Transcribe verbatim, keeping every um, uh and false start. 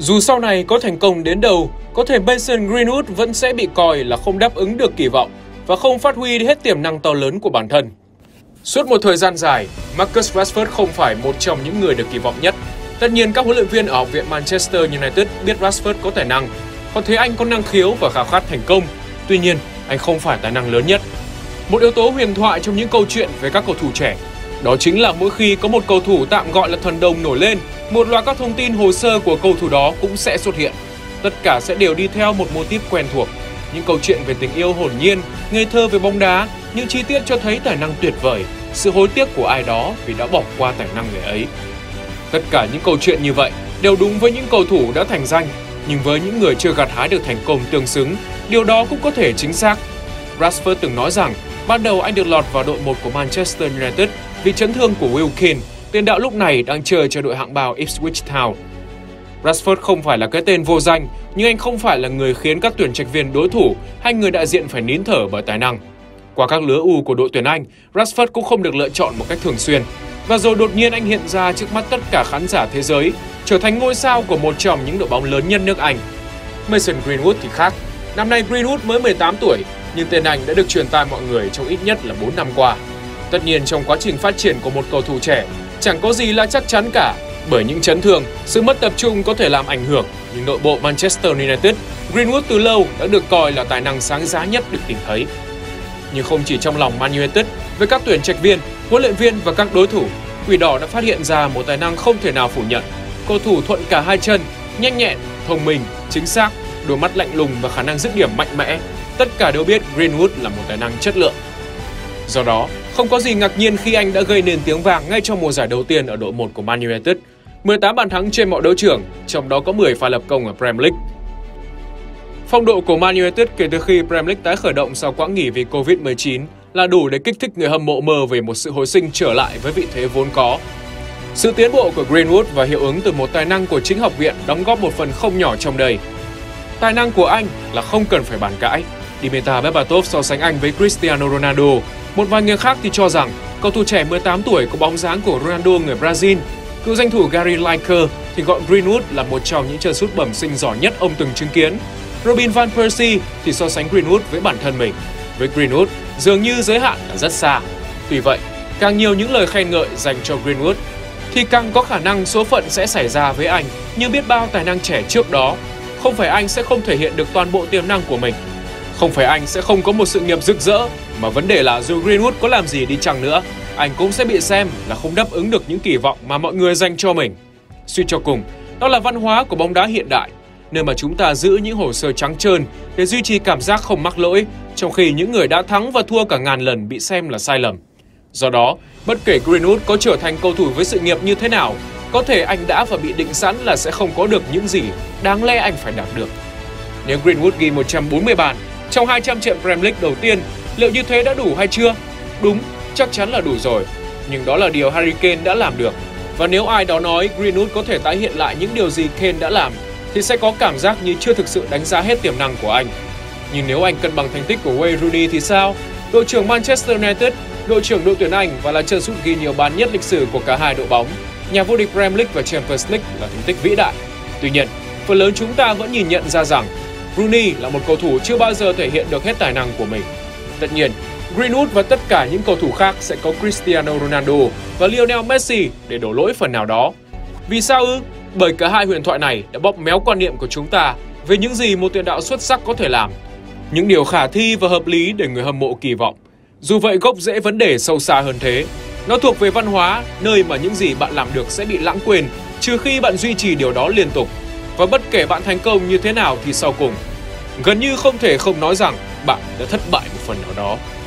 Dù sau này có thành công đến đâu, có thể Mason Greenwood vẫn sẽ bị coi là không đáp ứng được kỳ vọng và không phát huy hết tiềm năng to lớn của bản thân. Suốt một thời gian dài, Marcus Rashford không phải một trong những người được kỳ vọng nhất. Tất nhiên các huấn luyện viên ở học viện Manchester United biết Rashford có tài năng, họ thấy anh có năng khiếu và khao khát thành công. Tuy nhiên, anh không phải tài năng lớn nhất. Một yếu tố huyền thoại trong những câu chuyện về các cầu thủ trẻ, đó chính là mỗi khi có một cầu thủ tạm gọi là thần đồng nổi lên, một loạt các thông tin hồ sơ của cầu thủ đó cũng sẽ xuất hiện. Tất cả sẽ đều đi theo một mô típ quen thuộc. Những câu chuyện về tình yêu hồn nhiên, ngây thơ về bóng đá, những chi tiết cho thấy tài năng tuyệt vời, sự hối tiếc của ai đó vì đã bỏ qua tài năng người ấy. Tất cả những câu chuyện như vậy đều đúng với những cầu thủ đã thành danh, nhưng với những người chưa gặt hái được thành công tương xứng, điều đó cũng có thể chính xác. Rashford từng nói rằng ban đầu anh được lọt vào đội một của Manchester United vì chấn thương của Will Keane, tiền đạo lúc này đang chơi cho đội hạng bao Ipswich Town. Rashford không phải là cái tên vô danh, nhưng anh không phải là người khiến các tuyển trạch viên đối thủ hay người đại diện phải nín thở bởi tài năng. Qua các lứa U của đội tuyển Anh, Rashford cũng không được lựa chọn một cách thường xuyên. Và rồi đột nhiên anh hiện ra trước mắt tất cả khán giả thế giới, trở thành ngôi sao của một trong những đội bóng lớn nhất nước Anh. Mason Greenwood thì khác. Năm nay Greenwood mới mười tám tuổi, nhưng tên anh đã được truyền tai mọi người trong ít nhất là bốn năm qua. Tất nhiên trong quá trình phát triển của một cầu thủ trẻ, chẳng có gì là chắc chắn cả. Bởi những chấn thương, sự mất tập trung có thể làm ảnh hưởng, nhưng nội bộ Manchester United, Greenwood từ lâu đã được coi là tài năng sáng giá nhất được tìm thấy. Nhưng không chỉ trong lòng Man United, với các tuyển trạch viên, huấn luyện viên và các đối thủ, Quỷ đỏ đã phát hiện ra một tài năng không thể nào phủ nhận. Cầu thủ thuận cả hai chân, nhanh nhẹn, thông minh, chính xác, đôi mắt lạnh lùng và khả năng dứt điểm mạnh mẽ. Tất cả đều biết Greenwood là một tài năng chất lượng. Do đó, không có gì ngạc nhiên khi anh đã gây nên tiếng vang ngay trong mùa giải đầu tiên ở đội một của Man United. mười tám bàn thắng trên mọi đấu trường, trong đó có mười pha lập công ở Premier League. Phong độ của Man United kể từ khi Premier League tái khởi động sau quãng nghỉ vì Covid mười chín là đủ để kích thích người hâm mộ mơ về một sự hồi sinh trở lại với vị thế vốn có. Sự tiến bộ của Greenwood và hiệu ứng từ một tài năng của chính học viện đóng góp một phần không nhỏ trong đây. Tài năng của anh là không cần phải bàn cãi. Dimitar Berbatov so sánh anh với Cristiano Ronaldo. Một vài người khác thì cho rằng cầu thủ trẻ mười tám tuổi có bóng dáng của Ronaldo người Brazil. Cựu danh thủ Gary Lineker thì gọi Greenwood là một trong những chân sút bẩm sinh giỏi nhất ông từng chứng kiến. Robin van Persie thì so sánh Greenwood với bản thân mình. Với Greenwood, dường như giới hạn là rất xa. Tuy vậy, càng nhiều những lời khen ngợi dành cho Greenwood, thì càng có khả năng số phận sẽ xảy ra với anh như biết bao tài năng trẻ trước đó. Không phải anh sẽ không thể hiện được toàn bộ tiềm năng của mình. Không phải anh sẽ không có một sự nghiệp rực rỡ, mà vấn đề là dù Greenwood có làm gì đi chăng nữa, anh cũng sẽ bị xem là không đáp ứng được những kỳ vọng mà mọi người dành cho mình. Suy cho cùng, đó là văn hóa của bóng đá hiện đại, nơi mà chúng ta giữ những hồ sơ trắng trơn để duy trì cảm giác không mắc lỗi, trong khi những người đã thắng và thua cả ngàn lần bị xem là sai lầm. Do đó, bất kể Greenwood có trở thành cầu thủ với sự nghiệp như thế nào, có thể anh đã và bị định sẵn là sẽ không có được những gì đáng lẽ anh phải đạt được. Nếu Greenwood ghi một trăm bốn mươi bàn trong hai trăm trận Premier League đầu tiên, liệu như thế đã đủ hay chưa? Đúng, chắc chắn là đủ rồi. Nhưng đó là điều Harry Kane đã làm được. Và nếu ai đó nói Greenwood có thể tái hiện lại những điều gì Kane đã làm, thì sẽ có cảm giác như chưa thực sự đánh giá hết tiềm năng của anh. Nhưng nếu anh cân bằng thành tích của Wayne Rooney thì sao? Đội trưởng Manchester United, đội trưởng đội tuyển Anh và là chân sút ghi nhiều bàn nhất lịch sử của cả hai đội bóng, nhà vô địch Premier League và Champions League là thành tích vĩ đại. Tuy nhiên, phần lớn chúng ta vẫn nhìn nhận ra rằng Rooney là một cầu thủ chưa bao giờ thể hiện được hết tài năng của mình. Tất nhiên, Greenwood và tất cả những cầu thủ khác sẽ có Cristiano Ronaldo và Lionel Messi để đổ lỗi phần nào đó. Vì sao ư? Bởi cả hai huyền thoại này đã bóp méo quan niệm của chúng ta về những gì một tiền đạo xuất sắc có thể làm. Những điều khả thi và hợp lý để người hâm mộ kỳ vọng. Dù vậy gốc rễ vấn đề sâu xa hơn thế. Nó thuộc về văn hóa, nơi mà những gì bạn làm được sẽ bị lãng quên, trừ khi bạn duy trì điều đó liên tục. Và bất kể bạn thành công như thế nào thì sau cùng, gần như không thể không nói rằng bạn đã thất bại một phần nào đó.